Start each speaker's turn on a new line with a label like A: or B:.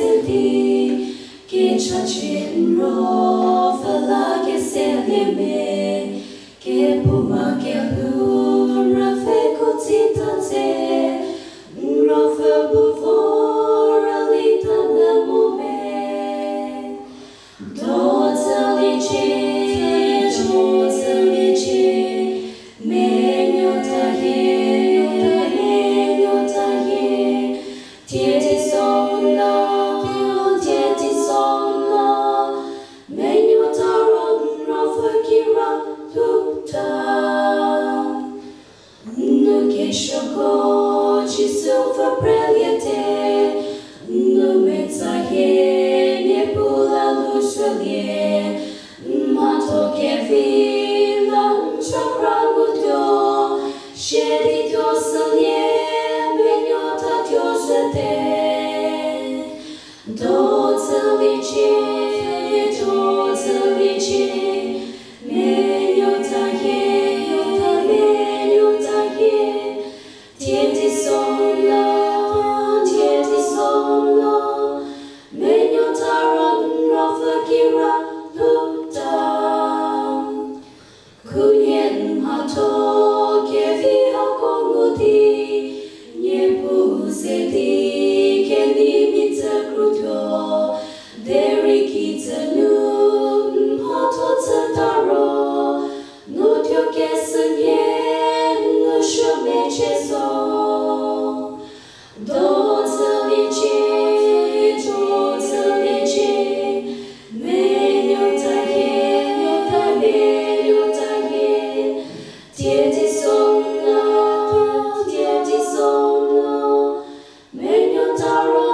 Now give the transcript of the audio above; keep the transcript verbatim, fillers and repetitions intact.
A: di che ciacin ro fala che se me che puma che lu rafe cotita te ro fa bufo ralita na mome dota lice dota lice menyo tahe menyo tahe tieti sono tieti sono menyo taron rafa kira tuta no che shoko ci silva preliate no mezzahe ne pula lusulie mato che vila chakramuto shedi diosalie benyota diosate dozza vici dozza vici menyota ye menyota ye tieti sono tieti sono menyota ron rafa kira luta kunyen hato che vi hakongudi nyepu sedi che limitza cruto deri kitanu hato tadaro no dio che senyen no shome cheso dozza vici dozza vici menyota ye nyota ye nyota ye tieti sono tieti sono menyota